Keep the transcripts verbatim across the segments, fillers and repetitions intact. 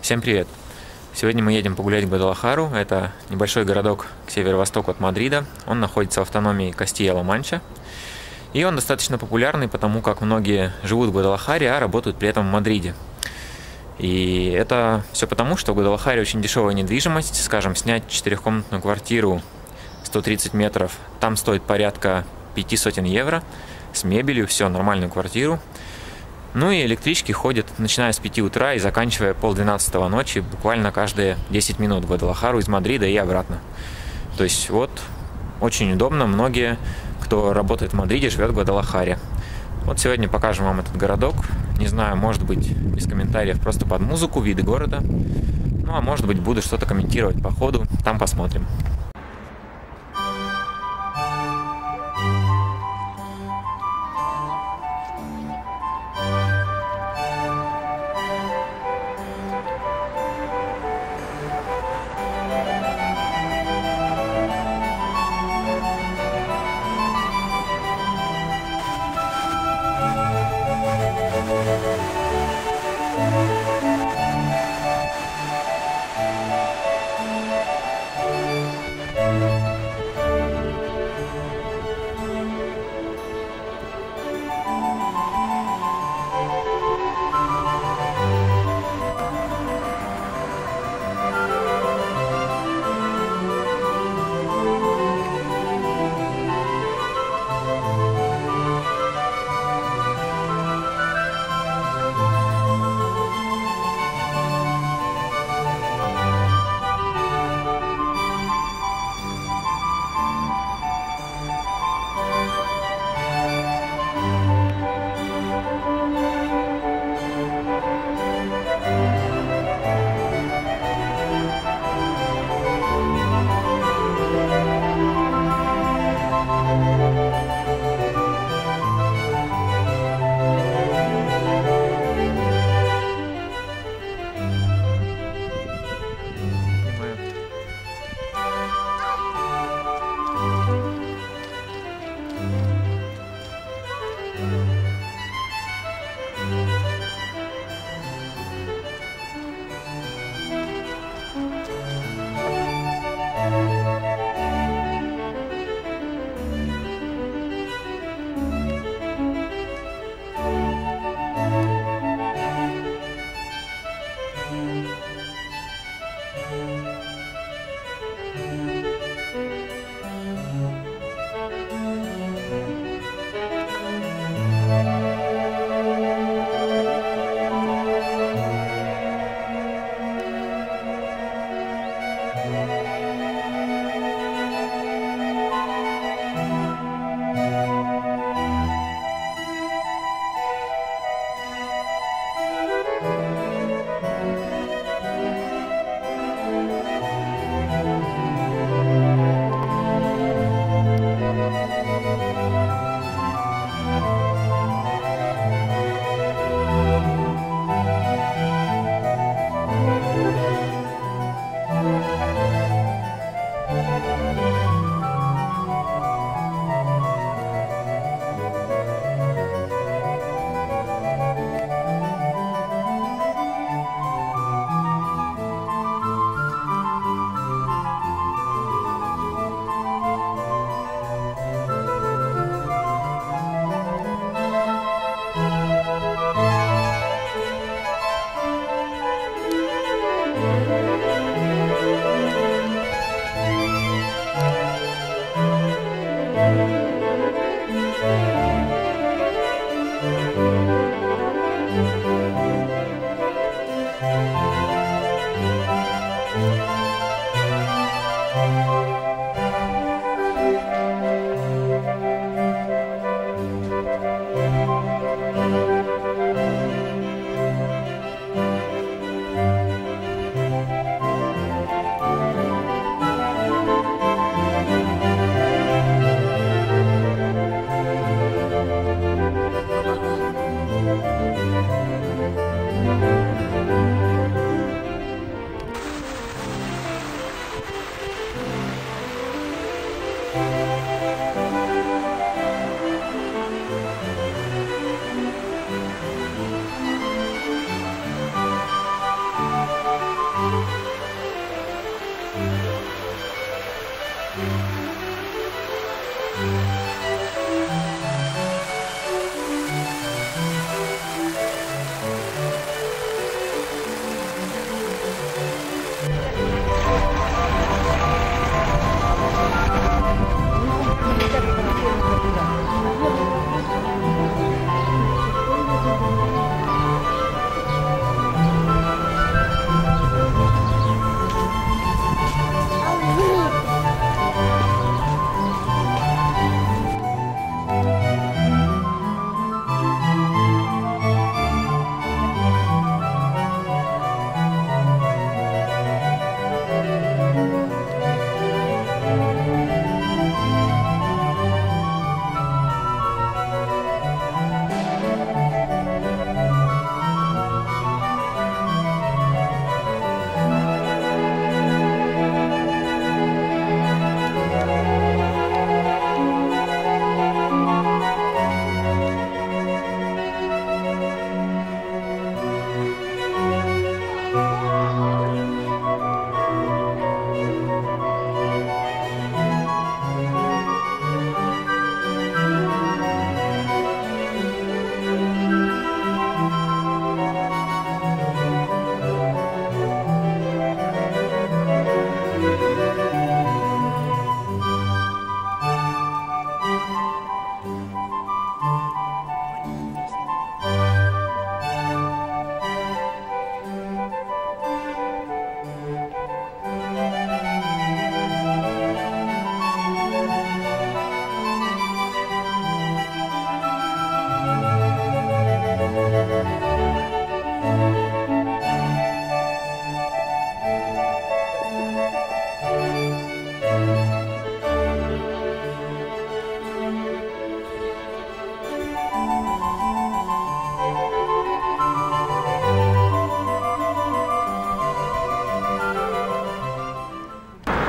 Всем привет! Сегодня мы едем погулять в Гвадалахару. Это небольшой городок к северо-востоку от Мадрида. Он находится в автономии Кастилья-Ла-Манча. И он достаточно популярный, потому как многие живут в Гвадалахаре, а работают при этом в Мадриде. И это все потому, что в Гвадалахаре очень дешевая недвижимость. Скажем, снять четырехкомнатную квартиру сто тридцать метров, там стоит порядка пяти сотен евро. С мебелью, все, нормальную квартиру. Ну и электрички ходят, начиная с пяти утра и заканчивая полдвенадцатого ночи, буквально каждые десять минут в Гвадалахару из Мадрида и обратно. То есть вот очень удобно, многие, кто работает в Мадриде, живет в Гвадалахаре. Вот сегодня покажем вам этот городок. Не знаю, может быть, без комментариев, просто под музыку, виды города. Ну а может быть, буду что-то комментировать по ходу, там посмотрим.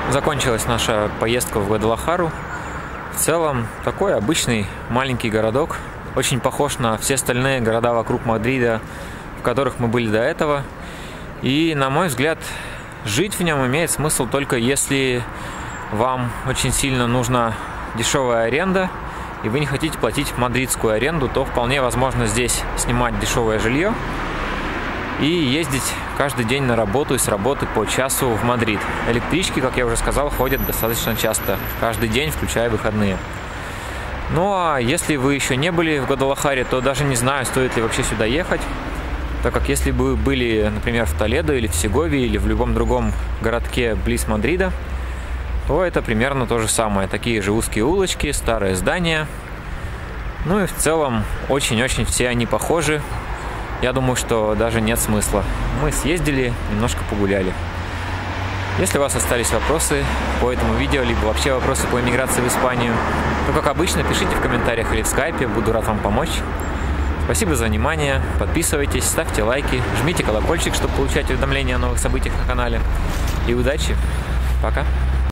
закончилась наша поездка в Гвадалахару. В целом, такой обычный маленький городок, очень похож на все остальные города вокруг Мадрида, в которых мы были до этого. И, на мой взгляд, жить в нем имеет смысл только если вам очень сильно нужна дешевая аренда, и вы не хотите платить мадридскую аренду, то вполне возможно здесь снимать дешевое жилье и ездить каждый день на работу и с работы по часу в Мадрид. Электрички, как я уже сказал, ходят достаточно часто, каждый день, включая выходные. Ну а если вы еще не были в Гвадалахаре, то даже не знаю, стоит ли вообще сюда ехать, так как если бы вы были, например, в Толедо или в Сеговии или в любом другом городке близ Мадрида, то это примерно то же самое. Такие же узкие улочки, старые здания. Ну и в целом очень-очень все они похожи. Я думаю, что даже нет смысла. Мы съездили, немножко погуляли. Если у вас остались вопросы по этому видео, либо вообще вопросы по эмиграции в Испанию, то, как обычно, пишите в комментариях или в скайпе, буду рад вам помочь. Спасибо за внимание, подписывайтесь, ставьте лайки, жмите колокольчик, чтобы получать уведомления о новых событиях на канале. И удачи! Пока!